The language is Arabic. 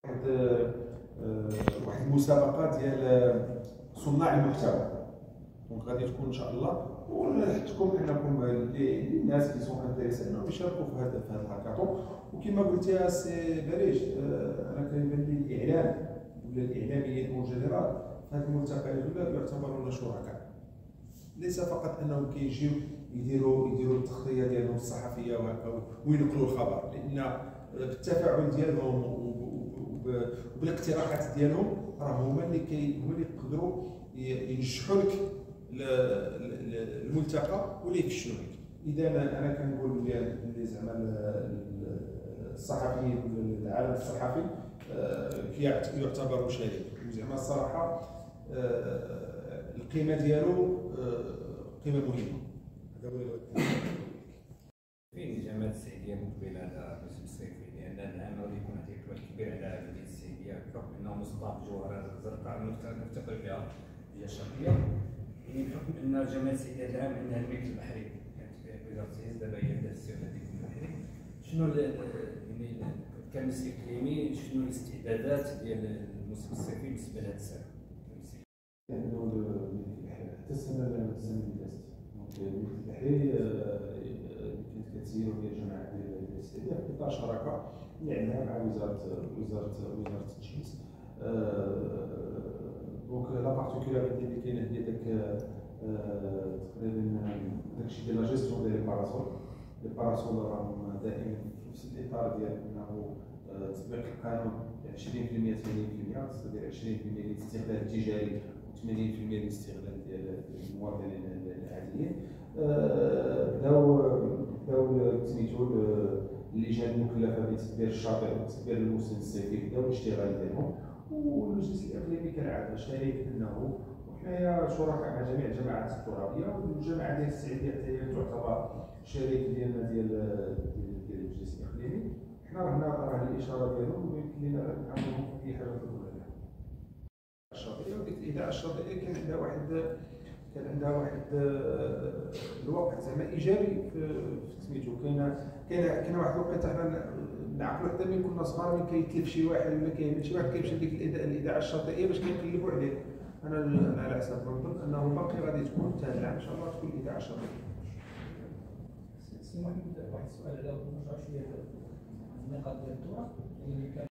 واحد المسابقه ديال صناع المحتوى. دونك غادي تكون ان شاء الله، ونحثكم انكم الناس اللي سون انتريسي انهم يشاركوا في هذا الهاكاطون. وكما قلتي سي بريج، انا كيبان لي الاعلام ولا الاعلاميين اون جينيرال في هذه الملتقيات ولا يعتبرون شركاء، ليس فقط انهم كيجيو يديروا التغطيه ديالهم الصحفيه وهكا وينقلوا الخبر، لان بالتفاعل ديالهم وبالاقتراحات ديالهم راه هما اللي يقدروا ينجحوا لك الملتقى ولا يفشلوا لك. اذا انا كنقول بلي زعما الصحفيين العالم الصحفي يعتبر شريك، وزعما الصراحه القيمه ديالو قيمه مهمه. هذا هو فين جامعة السعيدية مقبلة على الموسم الصيفي؟ لأن العام غادي يكون واحد الاقبال كبير على مدينة السعيدية بحكم أنه مصدر الجوهرة الزرقاء نفتقر بها في الشرقية، يعني بحكم أن جامعة السعيدية العام عندها الملك البحري، كانت في وزارة التعزيز دابا هي عندها السيف هذيك البحري. شنو يعني كمسير اقليمي شنو الاستعدادات ديال الموسم الصيفي بالنسبة لهذا السنة؟ حتى السنه اللي دازت الملك البحري كانت كتسير ديال الجامعه ديال السعيديه في اطار شراكه اللي عندها مع وزاره التجهيز. دونك لا بارتيكولاريتي اللي كاينه هي داك تقريبا داكشي ديال لا جيستيون ديال لي باراسول راهم دائما في نفس الاطار ديال انه تطبيق القانون 20% 80%، سيدير 20% للاستغلال التجاري و80% للاستغلال ديال المواطنين العاديين. بداو سميتو اللجان المكلفه بتدبير الشاطئ وتدبير الموسم الصيفي بداو الاشتغال ديالهم، والمجلس الاقليمي كالعاده شارك انه وحنايا شركاء مع جميع الجماعات الترابيه، والجماعه ديال السعيديه حتى هي تعتبر شريك ديالنا ديال المجلس الاقليمي. حنا راه الاشاره ديالهم ويمكن لنا نعاونهم في اي حاجه تطلبوا عليها. الشاطئيه وديك الاذاعه الشاطئيه كان عندها واحد الوقت زعما ايجابي في سميتو. كاين واحد الوقت حنا نعقلوا حتى ملي كنا صغار، ملي كيتلف شي واحد ولا كيهبط شي واحد كيمشي لديك الاذاعه الشاطئيه باش كيقلبوا عليه. انا على حسب ما نظن انه باقي غادي تكون حتى العام ان شاء الله تكون الاذاعه الشاطئيه. سي محمد، واحد السؤال على نرجعوا شويه للنقاط ديال الدوره.